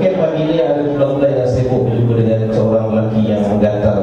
mungkin pagi ini ada bulan-bulan yang sibuk berjumpa dengan seorang lelaki yang menggantar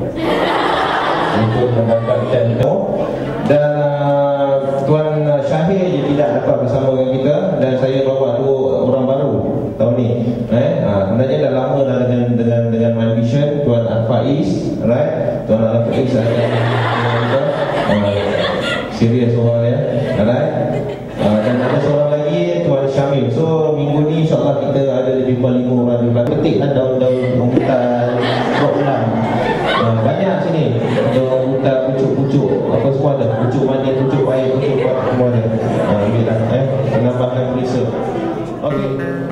untuk mendapatkan kamu. Dan Tuan Syahir je tidak dapat bersama dengan kita, dan saya bawa dua orang baru tahun ni. Sebenarnya dah lama dah dengan My Vision, Tuan Al-Faiz, right? Tuan Al-Faiz ada serius orang ya, right? Dan ada seorang lagi, Tuan Syamil. So minggu ni insyaAllah kita ada lebih kurang 5 orang juga. Petikkan daun-daun rambutan, roklan, banyak sini. Ada rambutan, pucuk-pucuk, apa semua ada. Pucuk manis, pucuk pahit, pucuk kuat, semua ada. Ambil lah, penambahkan perisa. Okey.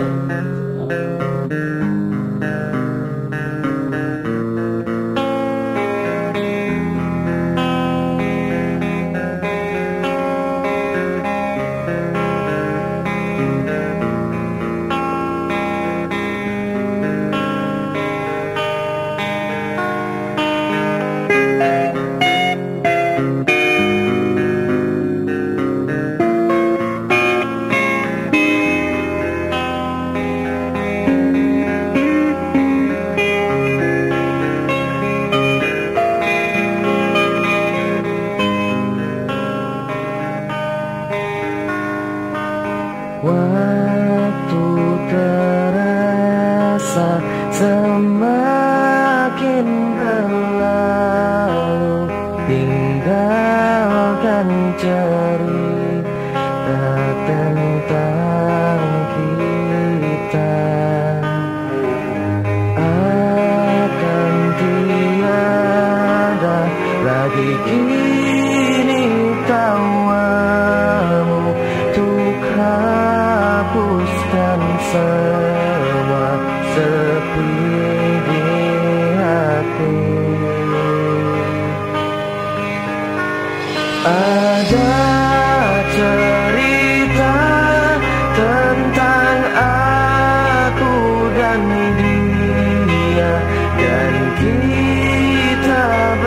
Waktu terasa semakin berlalu, tinggalkan cerita tentang kita. Akan tiada lagi kini tawamu untuk hapuskan semua sepi di hati. Ada cerita tentang aku dan dia, dan kita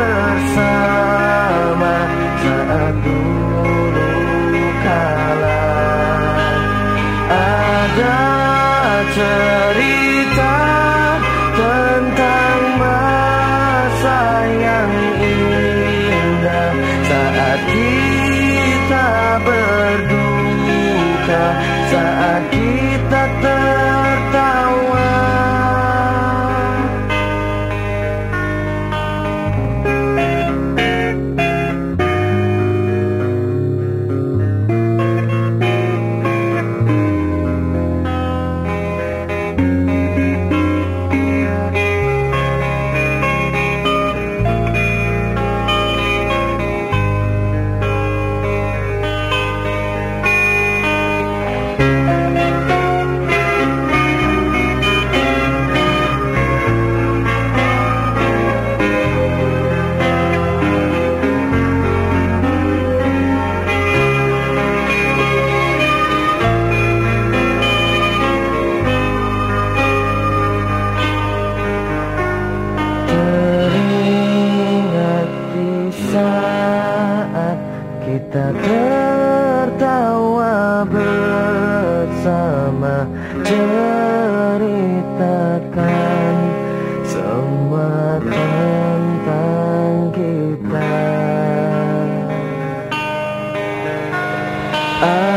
bersama saat dulu kala. Ada cerita tentang masa yang indah saat kita berduka, saat kita tertawa. Saat kita tertawa bersama, ceritakan semua tentang kita.